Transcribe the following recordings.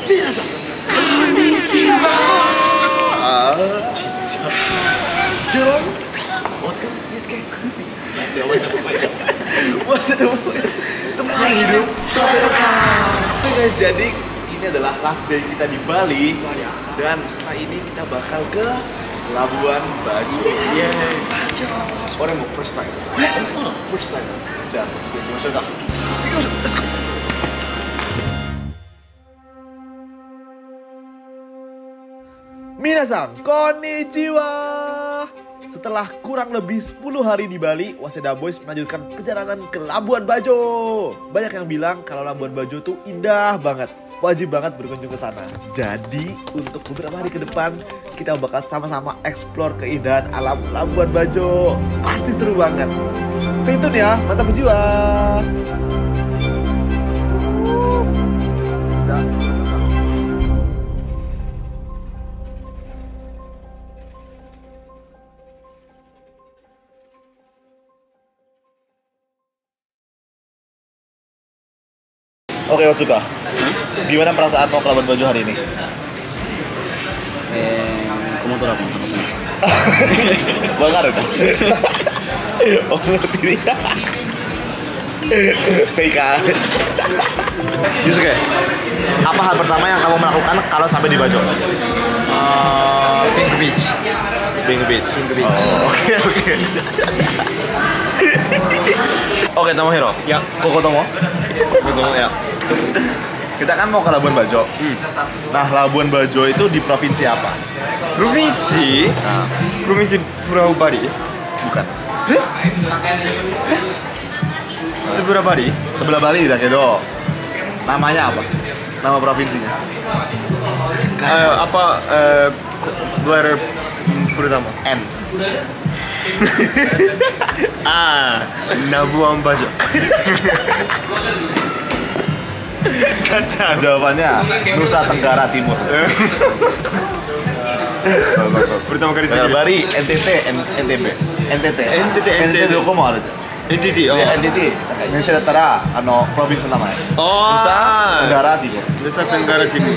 Minasan, konnichiwa. 진짜. Jerome, what's up, Yusuke? What's the voice? Teman hidup, Oke guys, jadi ini adalah last day kita di Bali. Dan setelah ini kita bakal ke Labuan Bajo. Bajo. Orang mau first time. First time. Just let's go. Minasan, konnichiwa. Setelah kurang lebih 10 hari di Bali, Waseda Boys melanjutkan perjalanan ke Labuan Bajo. Banyak yang bilang kalau Labuan Bajo tuh indah banget. Wajib banget berkunjung ke sana. Jadi, untuk beberapa hari ke depan, kita bakal sama-sama explore keindahan alam Labuan Bajo. Pasti seru banget. Stay tune ya, mantap berjiwa. Oke, Otsuka. Gimana perasaan mau ke Labuan Bajo hari ini? Komodo aku sama. Bakar kan? Oh, ngerti nih. Seika. Yusuke, apa hal pertama yang kamu melakukan kalau sampai di Bajo? Pink Beach. Pink Beach. Oh, oke. Oke, Tomohiro. Ya. Koko Tomo. Betul ya. Kita kan mau ke Labuan Bajo. Nah, Labuan Bajo itu di provinsi apa? Provinsi? Provinsi Pulau Bali. Bukan. Sebelah Bali. Sebelah Bali dah kedo. Namanya apa? Nama provinsinya? Letter pertama. N. Labuan Bajo. Kata jawabannya Nusa Tenggara Timur. Pertama kali Sebelah saya. Bali, NTT, NTB, NTT. NTT どこもある。 NTT. NTT 電車だったらプロビンスの名前。Nusa Tenggara Timur. Nusa Tenggara Timur.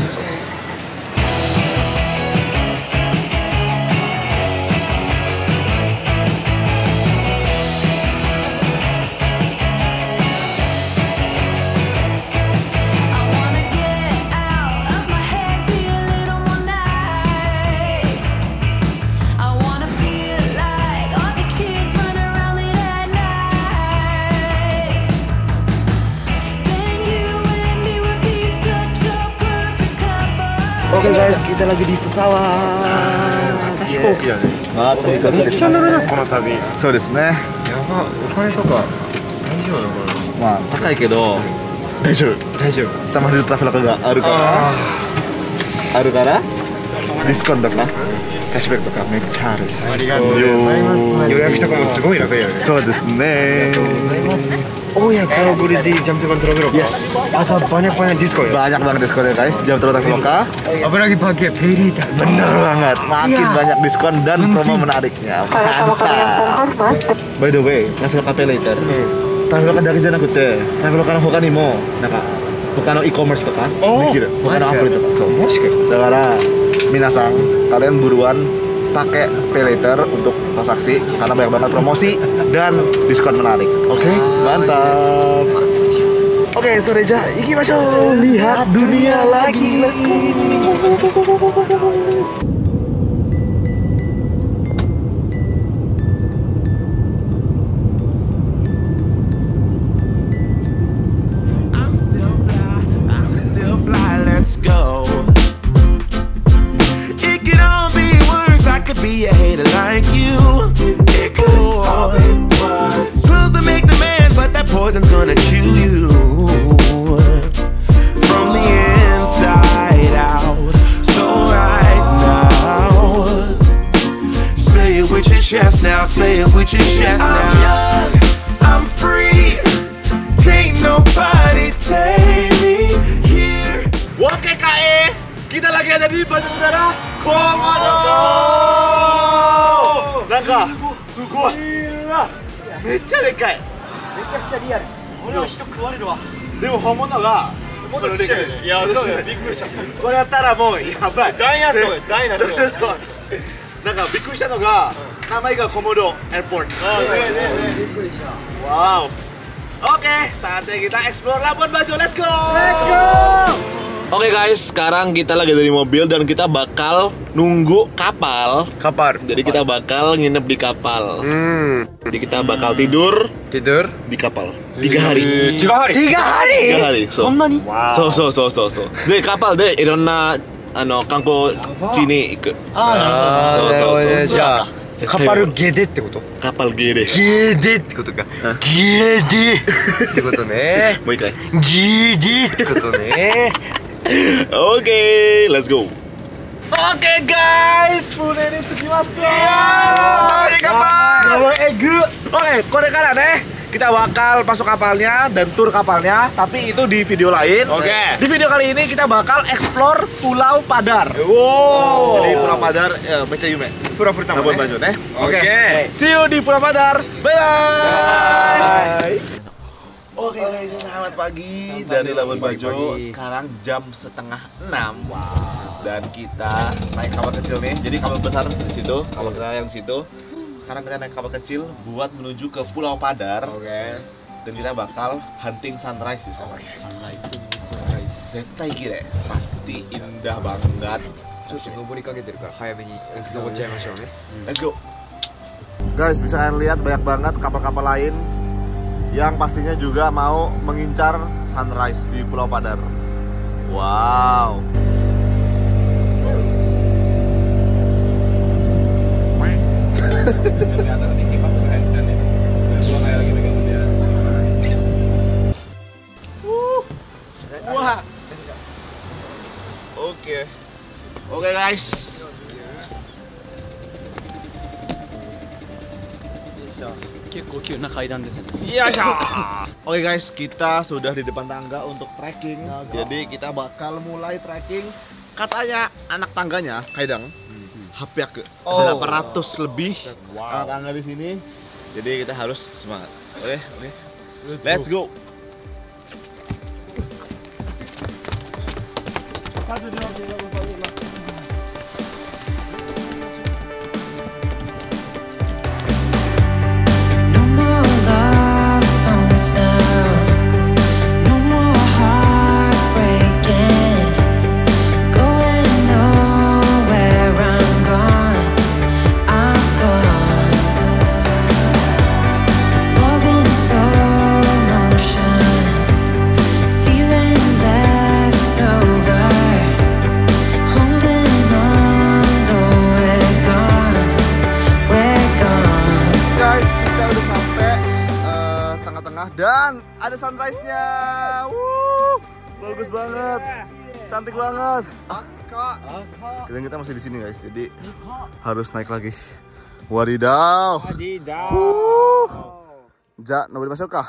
Oke guys, kita lagi di pesawat. 飛行機だね。めっちゃ乗るなこの旅。 そうですね。 やば。お金とか大丈夫なのかな。 まあ高いけど大丈夫。 大丈夫。 たまにトラフラクがあるからディスコントとかキャッシュバックとかめっちゃある。 ありがとうございます。予約とかもすごい楽だよね。 そうですね。 Oh ya, kalau boleh di jam terbang Traveloka. Yes. Ada banyak diskon ya. Banyak banget diskonnya guys, jam terbang Traveloka. Apalagi pakai Perita. Bener banget, makin banyak diskon dan promo menariknya. Mantap. By the way, Traveloka Pay Later. Traveloka だけじゃなくて、Traveloka の他にもなんか他の e-commerce とかできる。他のアプリとか。そう。だから皆さんkalian buruan pakai Pay Later untuk transaksi karena banyak banget promosi dan diskon menarik. Oke, mantap. Oke, Soreja, ikimashou. Lihat dunia lagi. Let's go. I'm still fly, let's go. It could all be worse, I could be a hater like you. It could all be worse. Pills to make the man, but that poison's gonna chew you from the inside out. So right now, say it with your chest now, say it with your chest now. I'm young, I'm free, can't nobody take me here. Oke KE, kita lagi ada di Bandung Udara Komodo. Nangka, sugoi. Gila. めっちゃでかい。めちゃくちゃリアル。これを人食われるわ。でも本物がもっとちっちゃいよね。 いや、そうだよ、びっくりした。 これやったらもうやばい。 ダイナソー、ダイナソー。 なんかびっくりしたのが、名前がコモドエアポート。 びっくりした。 Wow. Oke, saatnya kita explore Labuan Bajo. Let's go. Oke guys, sekarang kita lagi dari mobil dan kita bakal nunggu kapal. Kapal. Jadi kita bakal nginep di kapal. Jadi kita bakal tidur Tidur. di kapal 3 hari. 3 hari. 3 hari. So. そんなにそうでkapalでいろんな観光地に行く。 あそうそうそうそうじゃあ、カパルゲデってこと？ kapal gede. ゲデってことか。ゲデってことね。 もう一回。 ゲデってことね。 Oke, let's go. Oke guys, Funen ini tsukimashita. Kapal egg. Oke, kore kara ne, kita bakal masuk kapalnya dan tur kapalnya, tapi itu di video lain. Oke. Di video kali ini kita bakal explore Pulau Padar. Wow. Jadi Pulau Padar, Mecha Yume. Pura pertama. Labuan Bajo ne. Oke. See you di Pulau Padar. Bye bye. Oke guys, selamat pagi dari Labuan Bajo. Sekarang jam 5:30. Dan kita naik kapal kecil nih. Jadi kapal besar di situ, kapal kita yang di situ. Sekarang kita naik kapal kecil buat menuju ke Pulau Padar. Oke. Dan kita bakal hunting sunrise di sana. Zettai kire, pasti indah banget. ちょっと登りかけてるから早めに登っちゃいましょうね。 Let's go. Guys, bisa kalian lihat banyak banget kapal-kapal lain yang pastinya juga mau mengincar sunrise di Pulau Padar. Wow. Wah. Oke guys. Oke guys, kita sudah di depan tangga untuk trekking. Jadi kita bakal mulai trekking. Katanya anak tangganya Kaidang hapiak ada 800 lebih anak tangga di sini. Jadi kita harus semangat. Oke. Let's go. Dan ada sunrise-nya. Bagus banget. Cantik banget. Kita masih di sini guys. Jadi harus naik lagi. Wadidaw. Ja, nobody masuk kah?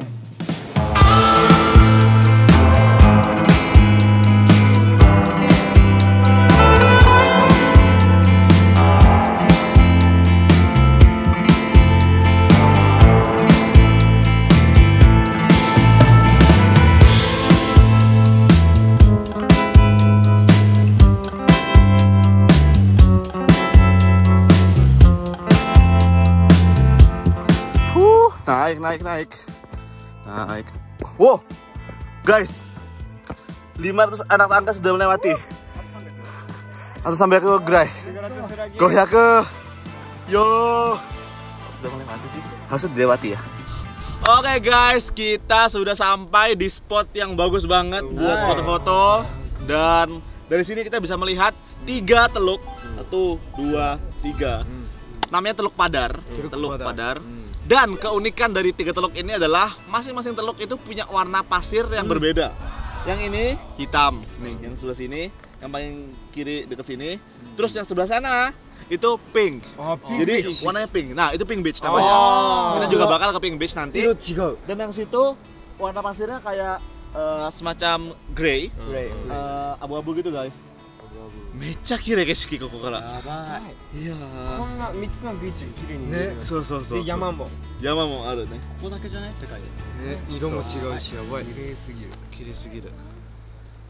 Naik. Wow, guys, 500 anak tangga sudah melewati. Atau sampai ke Gray. Goya ke. Yo. Sudah melewati sih. Harusnya dilewati ya. Oke guys, kita sudah sampai di spot yang bagus banget buat foto-foto. Dan dari sini kita bisa melihat 3 teluk. 1, 2, 3. Namanya Teluk Padar. Teluk Padar. Dan keunikan dari 3 teluk ini adalah masing-masing teluk itu punya warna pasir yang berbeda. Yang ini hitam, nih yang sebelah sini, yang paling kiri dekat sini. Terus yang sebelah sana itu pink. Jadi warnanya pink. Nah, itu Pink Beach namanya. Kita juga bakal ke Pink Beach nanti. Dan yang situ warna pasirnya kayak semacam grey, abu-abu gitu guys. Mecha kirei keshiki koko kara. Yabai. Iya. こんな3つのビーチ綺麗に見える。 そうそうそう。 で山もあるね。 ここだけじゃない世界で。 ね、色も違うしやばい。綺麗すぎる。 綺麗すぎる。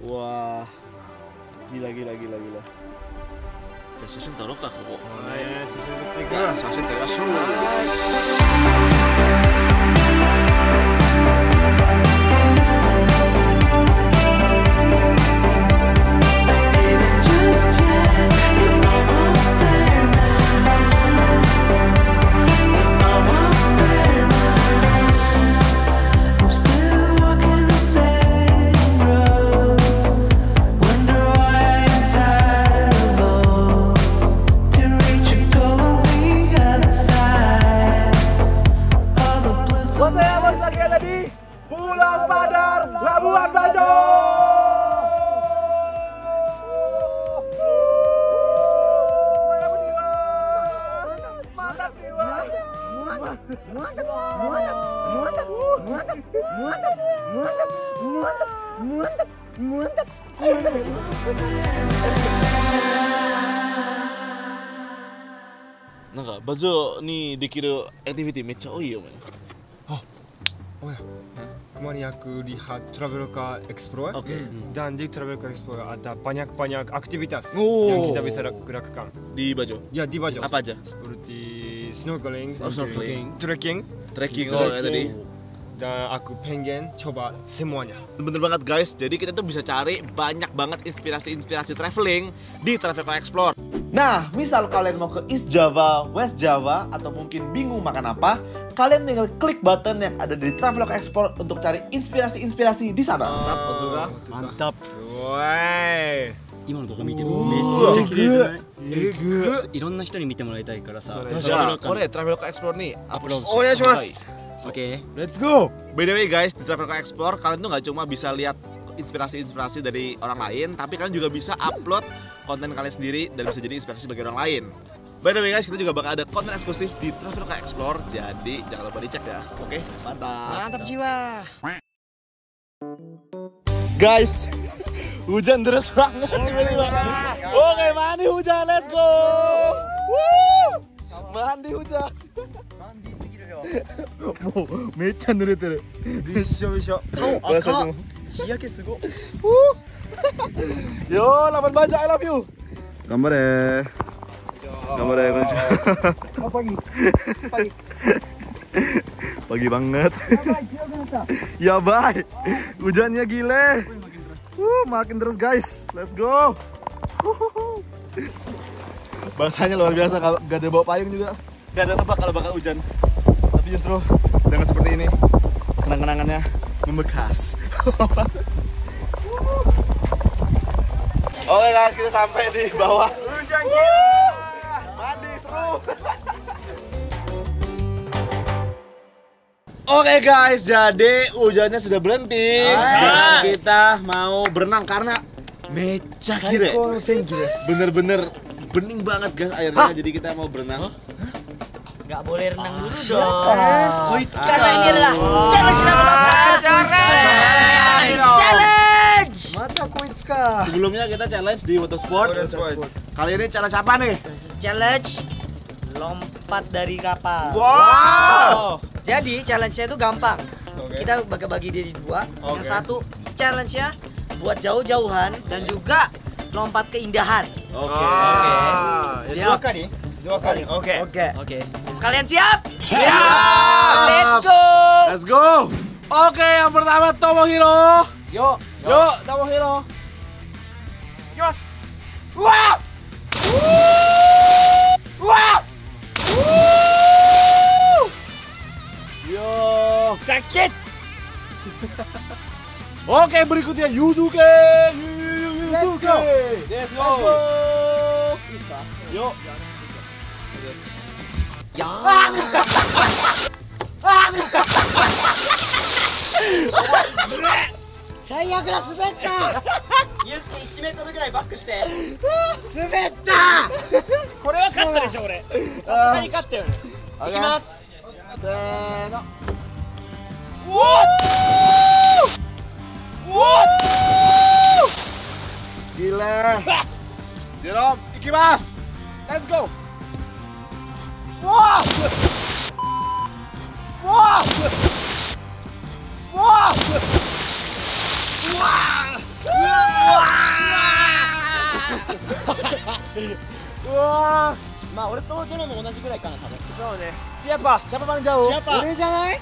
Wah, gila.写真撮ろうか、ここ。 はい、写真撮っていく。 写真撮りましょう。Pulau Padar, Labuan Bajo. Mantap jiwa. Mantap.なんかバゾにできるアクティビティめっちゃ多いよね。 Oh ya, kemarin aku lihat Traveloka Explorer. Dan di Traveloka Explorer ada banyak aktivitas yang kita bisa lakukan. Di Bajo? Ya, di Bajo. Apa aja? Seperti snorkeling, trekking. Tadi. Dan aku pengen coba semuanya. Bener banget guys, jadi kita tuh bisa cari banyak banget inspirasi traveling di Traveloka Explore. Nah, misal kalian mau ke East Java, West Java, atau mungkin bingung makan apa, kalian tinggal klik button yang ada di Traveloka Explore untuk cari inspirasi di sana. Mantap. Woi. 今の動画見てもめっちゃ綺麗じゃない？いろんな人に見てもらいたいからさ。 じゃあこれTraveloka Explore nih upload. お願いします。 Oke, let's go. By the way guys, di Traveloka Explore kalian tuh nggak cuma bisa lihat inspirasi dari orang lain, tapi kalian juga bisa upload konten kalian sendiri dan bisa jadi inspirasi bagi orang lain. By the way guys, kita juga bakal ada konten eksklusif di Traveloka Explore, jadi jangan lupa dicek ya. Oke, mantap jiwa. Guys, hujan deras banget tiba-tiba. Oke, mandi hujan, let's go. Mandi hujan. もうめっちゃ濡れてる。びっしょびしょ。顔赤。日焼けすご。よー、Labuan Bajo, I love you. 頑張れ。頑張れ、こんにちは。Pagi banget. Yabai. Hujannya gile. Makin terus guys. Let's go. Basahnya luar biasa, gak ada bawa payung juga. Gak ada nebak kalau bakal hujan. Tapi justru dengan seperti ini kenang-kenangannya membekas. Oke guys, kita sampai di bawah. Mandi seru. Oke guys, jadi hujannya sudah berhenti. Dan kita mau berenang karena mecha kire. Bener-bener bening banget guys airnya. Jadi kita mau berenang. Nggak boleh renang dulu dong. Karena ini adalah challenge challenge. Mata Koitska. Sebelumnya kita challenge di water sport. Kali ini challenge apa nih? Challenge lompat dari kapal. Wow. Jadi challenge-nya itu gampang. Kita bagi-bagi di dua. Yang satu challenge-nya buat jauh-jauhan dan juga lompat keindahan. Dua kali. Oke. Kalian siap? Siap. Let's go. Oke, yang pertama Tomohiro. Yuk, Tomohiro. Yos. Wah. Yo, Sakit. Oke, berikutnya Yusuke. Let's go. Yuk. Saya agak滑った。ユースケ1メートルぐらいバックして。滑った。 これは勝ったでしょ俺。さすがに勝ったよね。いきます。 せーの。Gila. Jerome, ikimasu. Let's go. Wah. Wah. Wah. Wah. Wah. まあ俺とジョノも同じぐらいかな多分。 そうね。Siapa? Siapa paling jauh? Siapa? Ini jangan.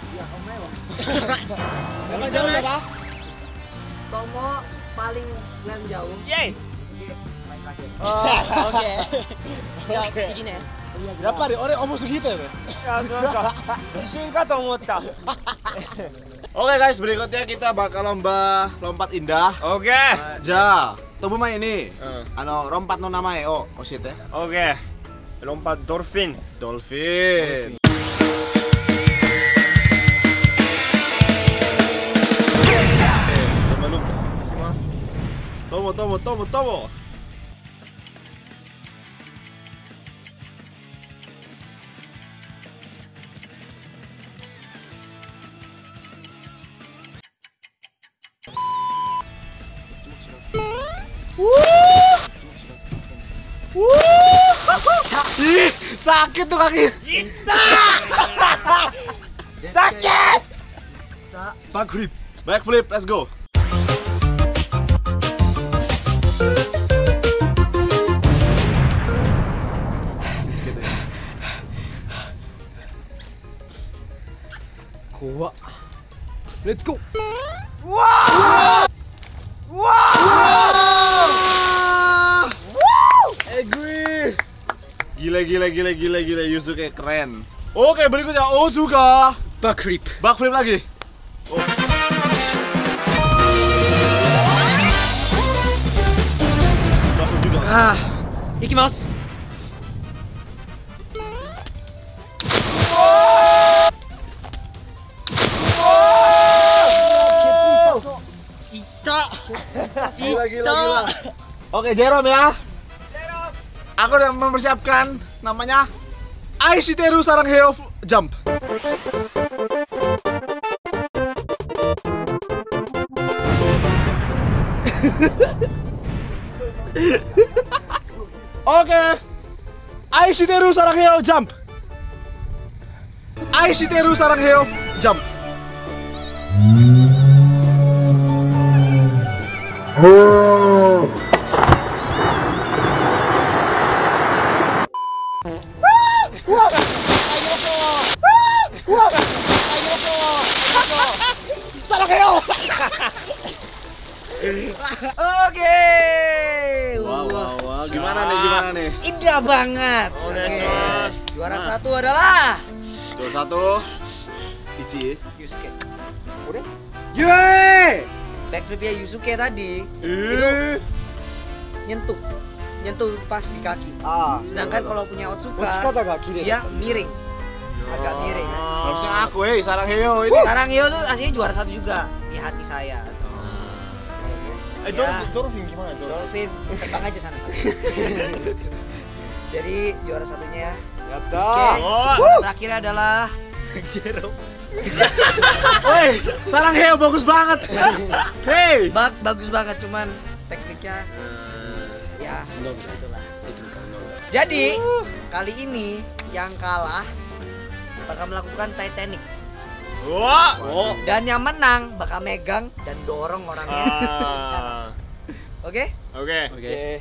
Yang jauh siapa? Tomo paling yang jauh. Yeay. Oke. Ya, segini ya. Berapa nih? Orang omong segitu ya? Ya, Jishin ka to omotta. Oke guys, berikutnya kita bakal lomba lompat indah. Oke. Ja, tobuma ini. Lompat no namae o oshiete. Oke. Lompat dolphin. Dolphin. Tomo. Ih, sakit tuh kaki. Sakit. Backflip. Backflip, let's go. Kuat. Let's go. Wow! Egui. Gila Yusuke keren. Oke, berikutnya Ozuka. Backflip. Backflip lagi. Oh. Backflip juga. Ikimasu. Gila. Oke, Jerome ya. Aku udah mempersiapkan namanya Aishiteru Sarangheo Jump. Oke. Aishiteru Sarangheo Jump. Aishiteru Sarangheo Jump. Oke. Wah. Gimana nih? Indah banget. Oke. Juara satu adalah Juara satu Ichi. Yusuke. Udah? Yeay! Backflipnya Yusuke tadi itu nyentuh pas di kaki. Sedangkan kalau punya Otsuka dia miring, agak miring. Harusnya aku, Sarangheo ini. Sarangheo tuh aslinya juara satu juga di hati saya. Dolphin gimana? Dolphin terbang aja sana. Jadi juara satunya Yatta. terakhir adalah Jerome. Woi, Sarangheo bagus banget. Hey, bagus banget, cuman tekniknya ya itulah. Jadi kali ini yang kalah bakal melakukan Titanic. Dan yang menang bakal megang dan dorong orangnya. Oke? Oke.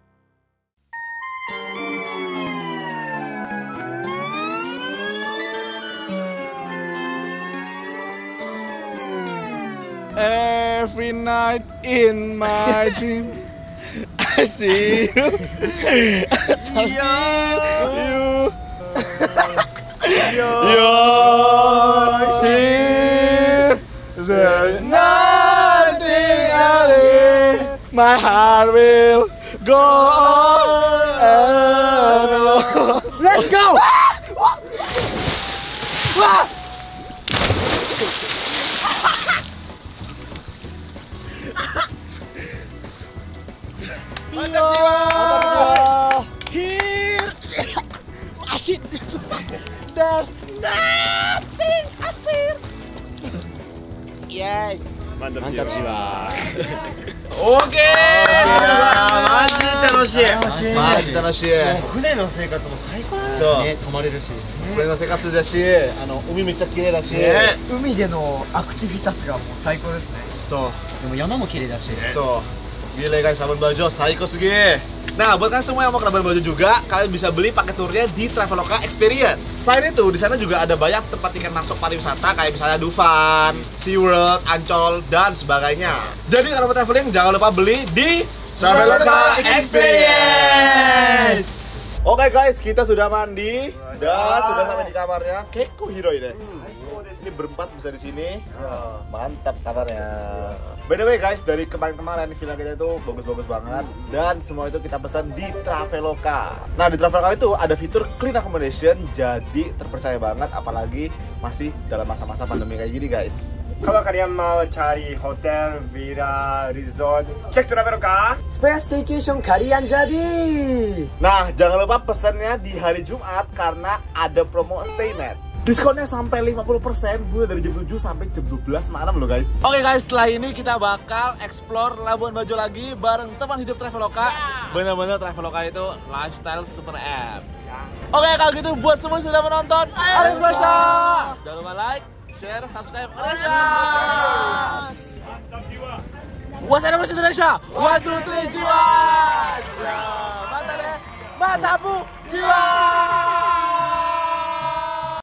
Every night in my dream I see you. You're here. There's nothing out here. My heart will go on and on. Let's go. Here. Asyik. There's nothing I feel. Yay. Mantap jiwa. Oke. Maji楽しい。 船の生活も最高だね。 そう。 泊まれるし。 船の生活だし、海めっちゃ綺麗だし。 海でのアクティビタスがもう最高ですね。 そう。 でも山も綺麗だし。 そう。 Gile guys, Labuan Bajo, saiko sugi. Nah, buat kalian semua yang mau ke Labuan Bajo juga, kalian bisa beli paket turnya di Traveloka Experience. Selain itu, di sana juga ada banyak tempat tiket masuk pariwisata kayak misalnya Dufan, SeaWorld, Ancol, dan sebagainya. Jadi kalau mau traveling, jangan lupa beli di Traveloka Experience. Oke guys, kita sudah mandi dan sudah sampai di kamarnya Keiko Hiroi des. Ini berempat bisa di sini. Mantap kamarnya. By the way guys, dari kemarin-kemarin villa kita itu bagus-bagus banget dan semua itu kita pesan di Traveloka. Nah, di Traveloka itu ada fitur clean accommodation, jadi terpercaya banget apalagi masih dalam masa-masa pandemi kayak gini guys. Kalau kalian mau cari hotel, villa, resort, cek Traveloka. Supaya staycation kalian jadi. Nah, jangan lupa pesannya di hari Jumat karena ada promo Stay Mat. Diskonnya sampai 50% mulai dari jam 7 sampai jam 12 malam loh guys. Oke guys, setelah ini kita bakal explore Labuan Bajo lagi bareng teman hidup Traveloka. Bener-bener Traveloka itu lifestyle super app. Oke, kalau gitu buat semua yang sudah menonton, Indonesia. Jangan lupa like, share, subscribe Indonesia. Wassalamualaikum Indonesia. 1, 2, 3 jiwa. Mantap deh. Mantapu jiwa.